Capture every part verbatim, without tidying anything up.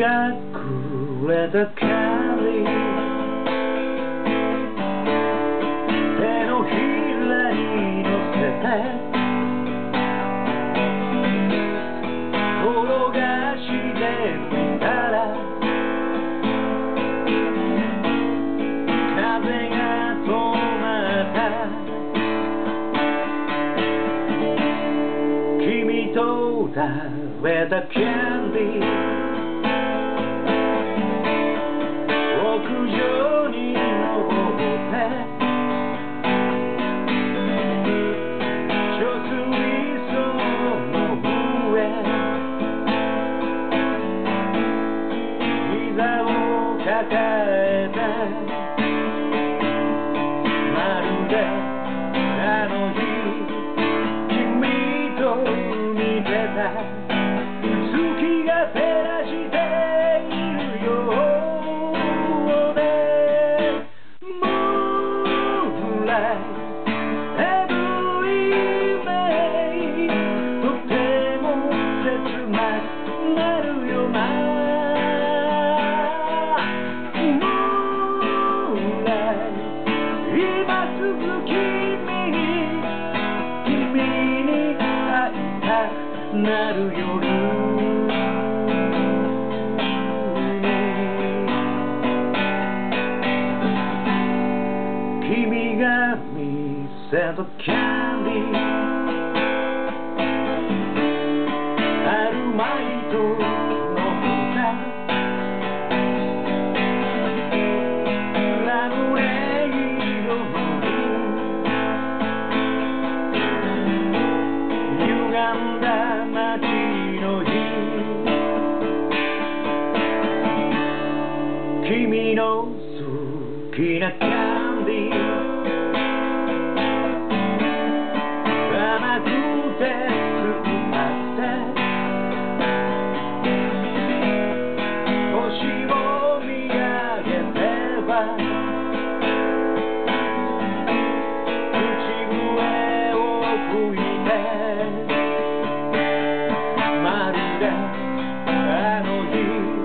がくれた帰り、手のひらに乗せて転がしてみたら、風が止まった。君と食べたキャンディー、屋上に登って貯水槽の上、膝を抱えて、まるであの日君と似てた。月が照らしているようで、Moonlight Every day とても切なくなるよな。Moonlight 今すぐ君に君に会いたくなる夜。君が見せたキャンディー、アルマイトの蓋、ラムネ色の瓶、歪んだ街の日、君の好きなキャンディー、甘くて酸っぱくて、星を見上げては口笛を吹いて、まるであの日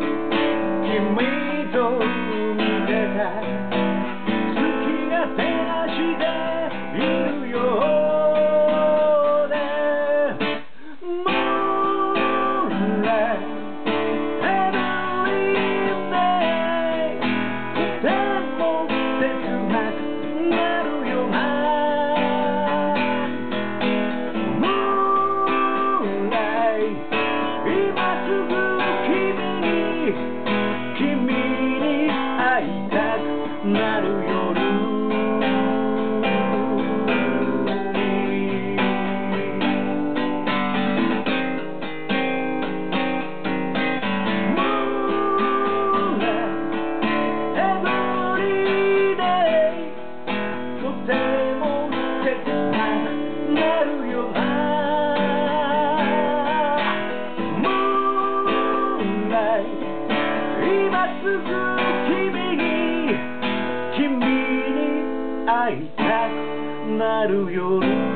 君と似てた。照らしているようで、Moonlight Every day とても切なくなるよな。Moonlight 今すぐ君に君に会いたくなる夜。今すぐ君に君に会いたくなる夜。